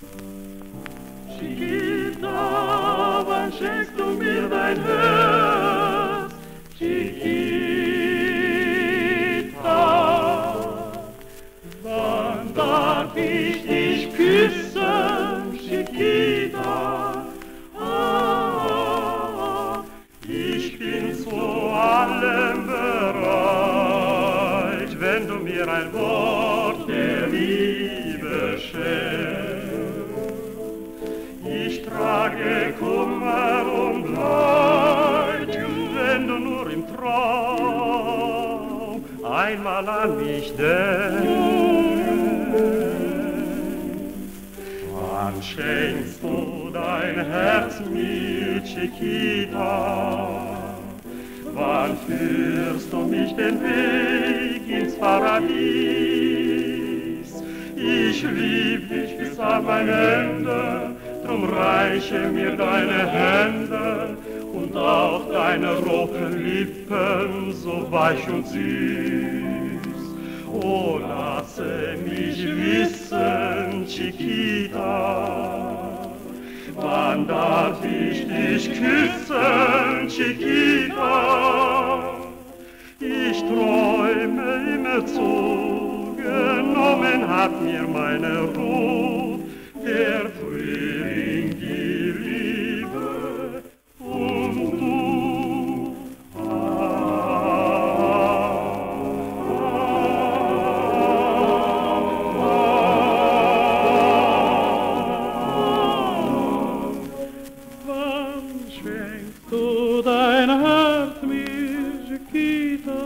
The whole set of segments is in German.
Chiquita, wann schenkst du mir dein Herz? Chiquita, wann darf ich dich küssen? Chiquita, ich bin zu allem bereit, wenn du mir ein Wort der Liebe schenkst. Ich trage Kummer und Leid, wenn du nur im Traum einmal an mich denkst. Wann schenkst du dein Herz mir, Chiquita? Wann führst du mich den Weg ins Paradies? Ich lieb dich bis an mein Ende, drum reiche mir deine Hände und auch deine roten Lippen, so weich und süß. Oh, lasse mich wissen, Chiquita, wann darf ich dich küssen, Chiquita? Ich träume immerzu, genommen hat mir meine Ruhe, der Frühling, die Liebe und du. Wann schenkst du dein Herz mir, Chiquita?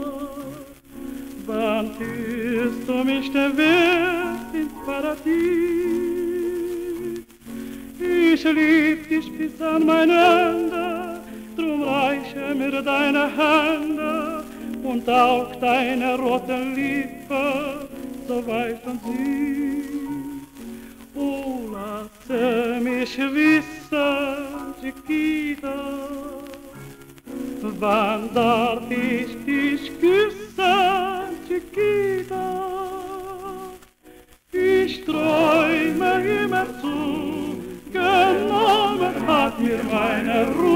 Wann führst du mich den Weg ins Paradies? Ich lieb dich bis an mein Ende, drum reiche mir deine Hände und auch deine roten Lippen, so weich und süß. Oh, lasse mich wissen, Chiquita, wann darf ich dich küssen, Chiquita? Ich träume immerzu, genommen hat mir meine Ruhe.